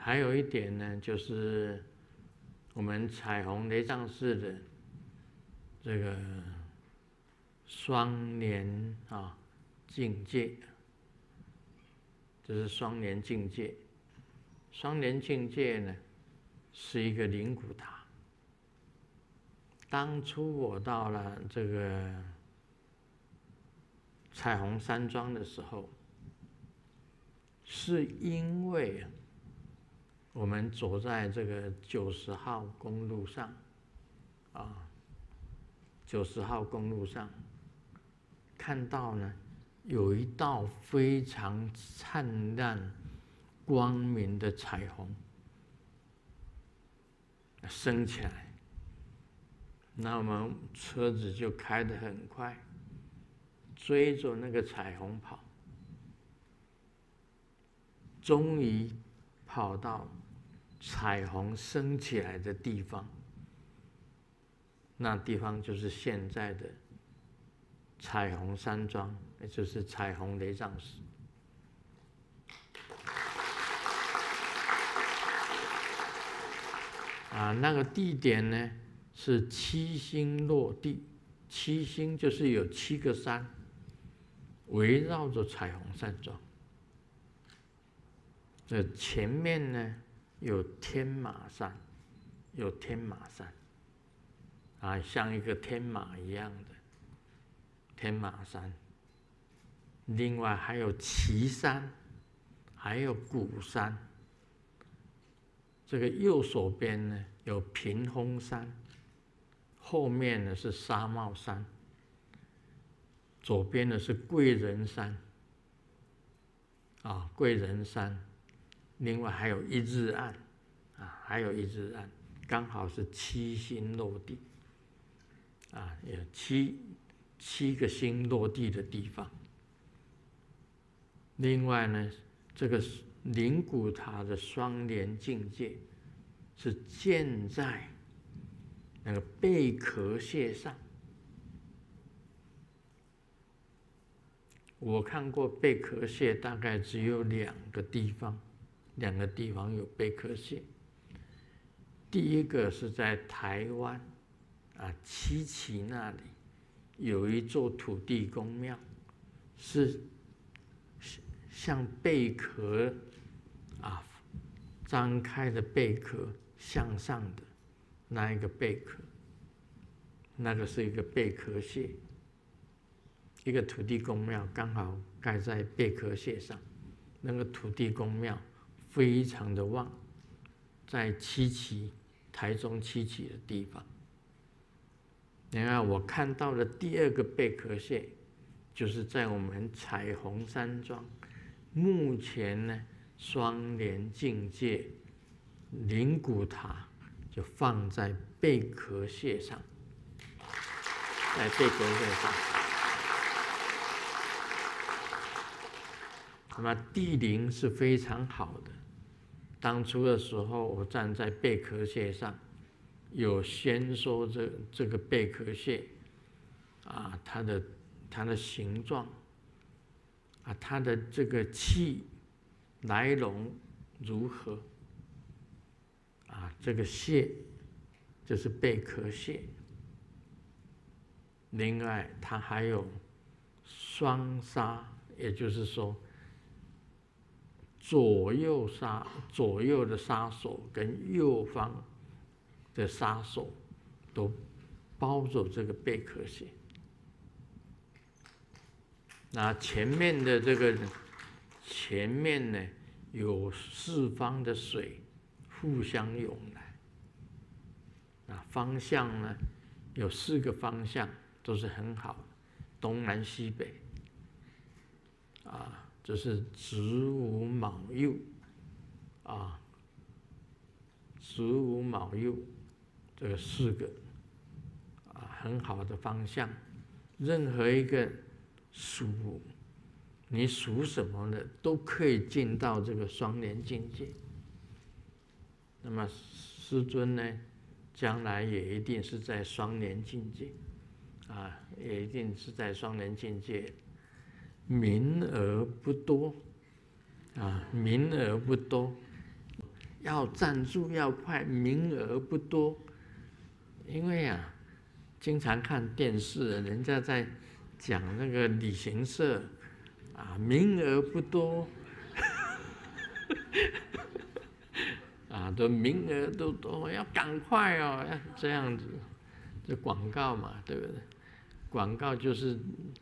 还有一点呢，就是我们彩虹雷藏寺的这个双莲境界，这是双莲境界。双莲境界呢，是一个灵骨塔。当初我到了这个彩虹山庄的时候，是因为我们走在这个90号公路上，90号公路上看到呢，有一道非常灿烂、光明的彩虹升起来，那我们车子就开得很快，追着那个彩虹跑，终于跑到彩虹升起来的地方。那地方就是现在的彩虹山庄，也就是彩虹雷藏寺。那个地点呢是7星落地，七星就是有7个山围绕着彩虹山庄。这前面呢有天马山，有天马山像一个天马一样的天马山。另外还有旗山，还有鼓山。这个右手边呢有屏风山，后面呢是纱帽山，左边呢是贵人山贵人山。另外还有一日岸还有一日岸，刚好是7星落地有七个星落地的地方。另外呢，这个灵骨塔的双莲境界是建在那个贝壳蟹上。我看过贝壳蟹，大概只有2个地方有贝壳蟹。第一个是在台湾七期那里有一座土地公庙，是像贝壳张开的贝壳向上的那一个贝壳，那个是一个贝壳蟹，一个土地公庙刚好盖在贝壳蟹上。那个土地公庙非常的旺，在台中七期的地方。另外我看到的第2个贝壳蟹，就是在我们彩虹山庄目前呢双莲境界灵骨塔就放在贝壳蟹上，在贝壳蟹上。那么地灵是非常好的。当初的时候，我站在贝壳蟹上，有先说这个贝壳蟹它的形状它的这个气来龙如何这个蟹就是贝壳蟹。另外它还有双杀，也就是说左右的杀手跟右方的杀手都包着这个贝壳蟹。那前面呢有4方的水互相涌来，方向呢有4个方向都是很好的，东南西北这是子午卯酉子午卯酉这个4个很好的方向。任何一个你属什么的都可以进到这个双莲境界。那么师尊呢，将来也一定是在双莲境界也一定是在双莲境界。名额不多名额不多， 要赞助要快，名额不多。因为啊，经常看电视，人家在讲那个旅行社啊，名额不多，啊，都名额都多，要赶快哦，要这样子，这广告嘛，对不对？广告就是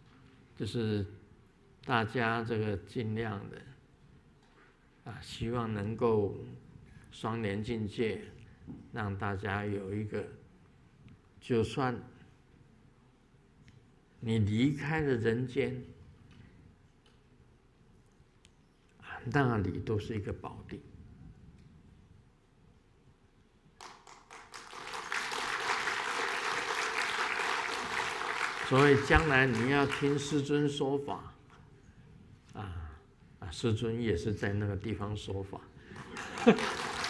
大家这个尽量的啊，希望能够双联境界，让大家有一个，就算你离开了人间，那里都是一个宝地。所以将来你要听师尊说法，师尊也是在那个地方说法。